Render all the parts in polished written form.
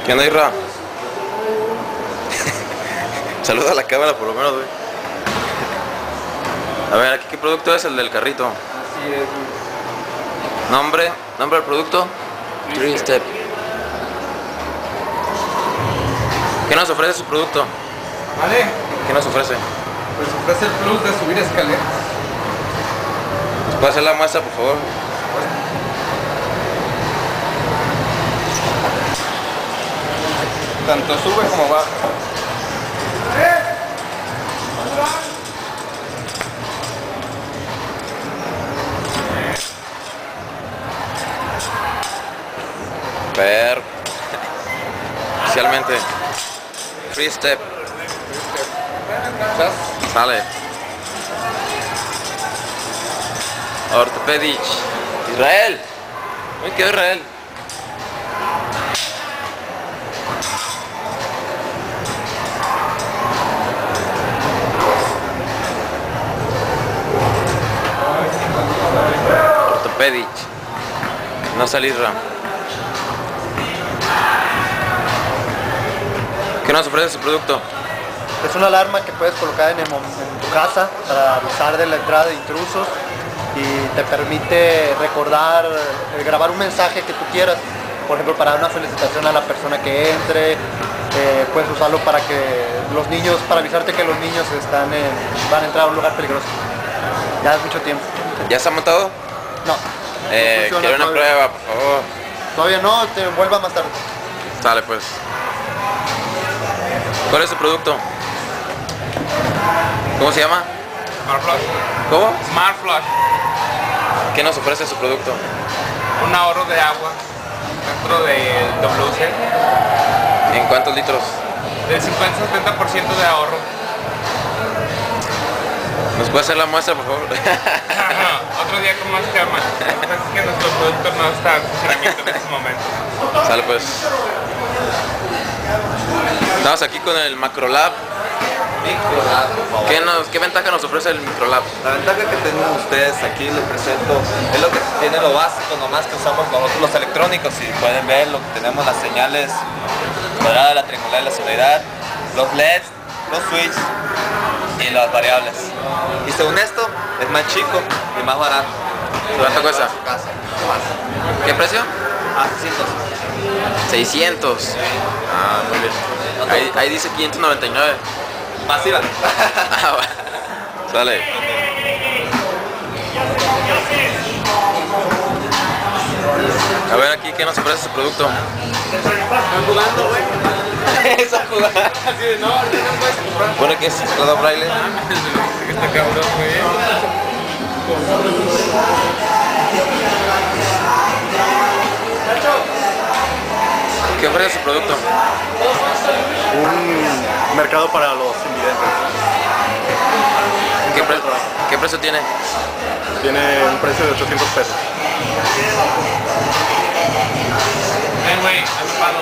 ¿Qué onda, Isra? Saluda a la cámara por lo menos, güey. A ver, aquí qué producto es el del carrito. Así es, güey. Nombre del producto. 3-Step. ¿Qué nos ofrece su producto? ¿Vale? ¿Qué nos ofrece? Pues ofrece el plus de subir escaleras. ¿Nos puede hacer la muestra, por favor? Tanto sube como baja. Ver. Oficialmente. 3-Step. Sale. Orthopedic. Israel. ¿Dónde quedó Israel? Orthopedic. No salir Ram. ¿Qué nos ofrece su producto? Es una alarma que puedes colocar en tu casa para avisar de la entrada de intrusos y te permite recordar, grabar un mensaje que tú quieras, por ejemplo para dar una felicitación a la persona que entre, puedes usarlo para que los niños, para avisarte que los niños van a entrar a un lugar peligroso. Ya es mucho tiempo. ¿Ya está montado? No. Quiero una prueba, por favor. Todavía no, te vuelva más tarde. Sale pues. ¿Cuál es su producto? ¿Cómo se llama? Smart Flash. ¿Cómo? Smart Flash. ¿Qué nos ofrece su producto? Un ahorro de agua dentro del WC. ¿En cuántos litros? Del 50-70% de ahorro. ¿Nos puede hacer la muestra, por favor? Otro día con más calma. Lo que pasa es que nuestro producto no está en funcionamiento en este momento. Sale pues. Estamos aquí con el Macrolab. Microlab, por favor. ¿Qué ventaja nos ofrece el Microlab? La ventaja que tienen ustedes, aquí les presento, es lo que tiene lo básico nomás que usamos nosotros los electrónicos. Si pueden ver, lo que tenemos las señales cuadrada, la triangular y la solaridad, los LEDs, los switches y las variables. Y según esto, es más chico y más barato. ¿Cuánto cuesta? Su casa. ¿Qué precio? Ah, 600. Ah, muy bien. Ahí dice 599. Masiva. Ah, bueno. Sale. A ver aquí, ¿qué nos ofrece su producto? Están jugando, güey. Esa jugada. Así de no puedes comprar. Bueno, que es teclado braille. Este cabrón, güey. ¿Qué ofrece su producto? Un mercado para los invidentes. ¿Qué precio tiene? Tiene un precio de 800 pesos. Ven, güey, hazme palo.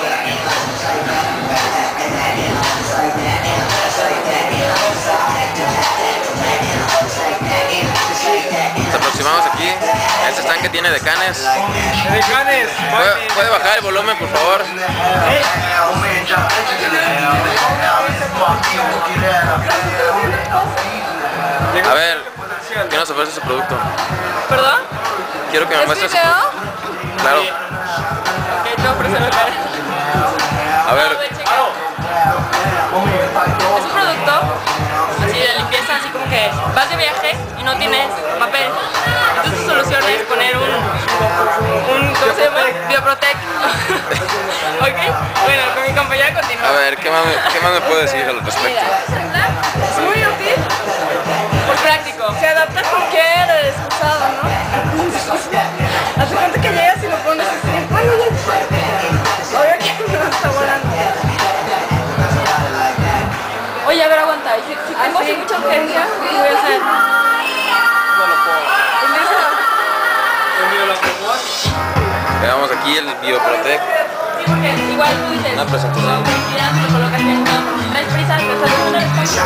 Nos aproximamos aquí a este stand que tiene decanes. ¡Decanes! ¿Puede bajar el volumen, por favor? A ver, ¿qué nos ofrece su producto? ¿Perdón? Quiero que me ¿Es muestre su video? producto. Claro. Ok, te ofrece la cara. A ver, Es un producto así de limpieza, así como que vas de viaje y no tienes papel. Entonces tu solución es poner ¿cómo se llama? Bioprotect. ¿Ok? Bueno, con mi compañera continúa. a ver, ¿qué más me puede decir al respecto? Es muy útil, es práctico. Se adapta a cualquier excusado, ¿no? Hace cuenta que llegas y lo pones así. Obvio que no está volando. Oye, a ver, aguanta. Si tengo así mucha urgencia, ¿qué voy a hacer? Veamos aquí el Bioprotect. Sí, porque igual tú dices, Una presentación. tranquilidad, lo colocas en el campo. Traes prisa, te sale una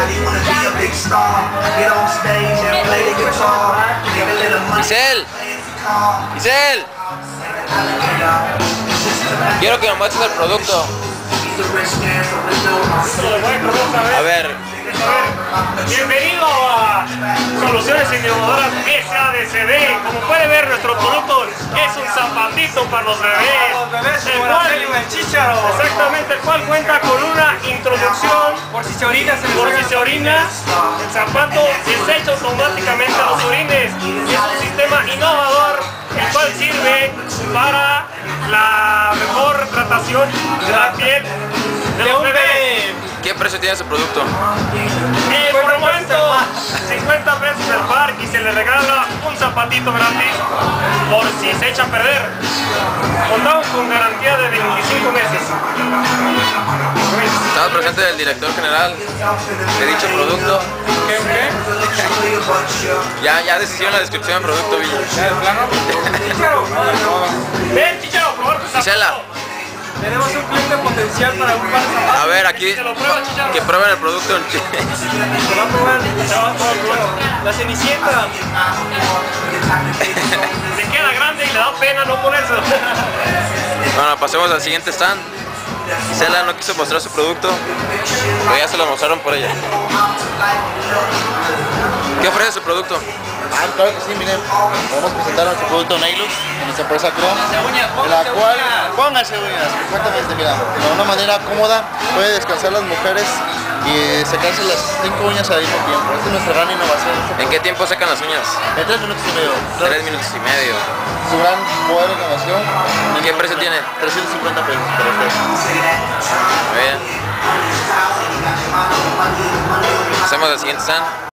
Giselle, Giselle, quiero que me muestres el producto. A ver, Bienvenido a Soluciones Innovadoras SADCB. Como puede ver, nuestro producto es un zapatito para los bebés. El cual, exactamente, el cual cuenta con una introducción por si se orina, el zapato desecha automáticamente a los orines. Es un sistema innovador, el cual sirve para la mejor tratación de la piel de los bebés. ¿qué precio tiene su producto? Por el momento, 50 pesos el par y se le regala un zapatito gratis por si se echa a perder. Contamos con garantía de 25 meses. Estamos presente del director general de dicho producto. Ya decidió la descripción del producto, Villa. Ven, Chicharo, probar tu zapato. Gisela, Tenemos un cliente potencial para un par de zapatos. a ver aquí, Se lo prueba, Chicharo. que prueben el producto. Se va a probar la Cenicienta. Se queda grande y le da pena no ponerse. Bueno, pasemos al siguiente stand. Gisela no quiso mostrar su producto, pero ya se lo mostraron por ella. ¿Qué ofrece su producto? Claro que sí, miren, podemos presentar nuestro producto Nailus, nuestra empresa Chrome, en la cual, pónganse uñas, perfectamente, mira, de una manera cómoda, puede descansar las mujeres y secarse las 5 uñas al mismo tiempo. Esta es nuestra gran innovación. ¿En qué tiempo secan las uñas? En 3 minutos y medio. 3 minutos y medio. Su gran poder de innovación. ¿Qué precio tiene? 350 pesos para ustedes. Muy bien. Pasemos al siguiente stand.